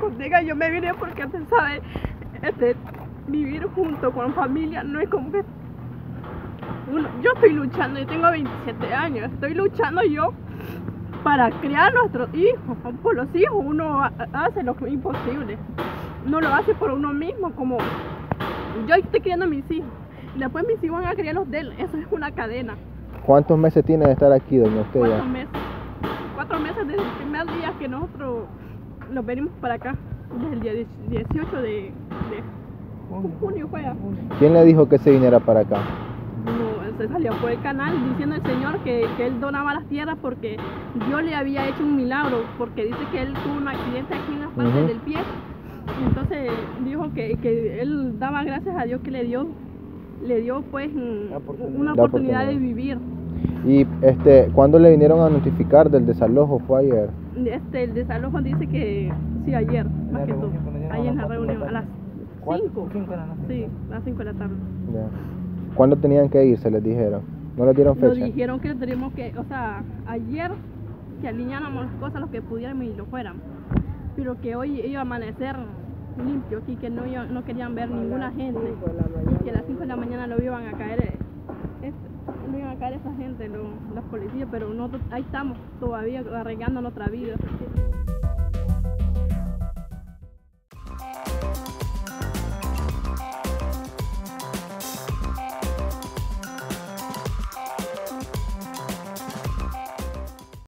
hijos. Diga, yo me vine porque usted sabe, vivir junto con familia no es como que yo estoy luchando, yo tengo 27 años, estoy luchando yo para criar a nuestros hijos. Por los hijos uno hace lo imposible, no lo hace por uno mismo. Como yo estoy criando a mis hijos, después mis hijos van a criar los de él, eso es una cadena. ¿Cuántos meses tiene de estar aquí, doña usted? 4 meses. 4 meses desde el primer día que nosotros nos venimos para acá, desde el día 18 de junio fue. ¿Quién le dijo que se viniera para acá? No, se salió por el canal diciendo el señor que él donaba las tierras porque Dios le había hecho un milagro, porque dice que él tuvo un accidente aquí en la parte del pie. Entonces dijo que él daba gracias a Dios que le dio pues una oportunidad de vivir. ¿Y cuándo le vinieron a notificar del desalojo? ¿Fue ayer? El desalojo dice que sí, ayer, más que todo. Ayer en la reunión, a las 5. Sí, a las 5 de la tarde. Ya. ¿Cuándo tenían que irse, les dijeron? ¿No les dieron fecha? Nos dijeron que teníamos que, o sea, ayer que alineáramos las cosas lo que pudiéramos y lo fuéramos. Pero que hoy iba a amanecer limpio aquí, que no querían ver ninguna gente. Y que a las 5 de la mañana lo iban a caer, esa gente, los policías, pero nosotros ahí estamos todavía arreglando nuestra vida.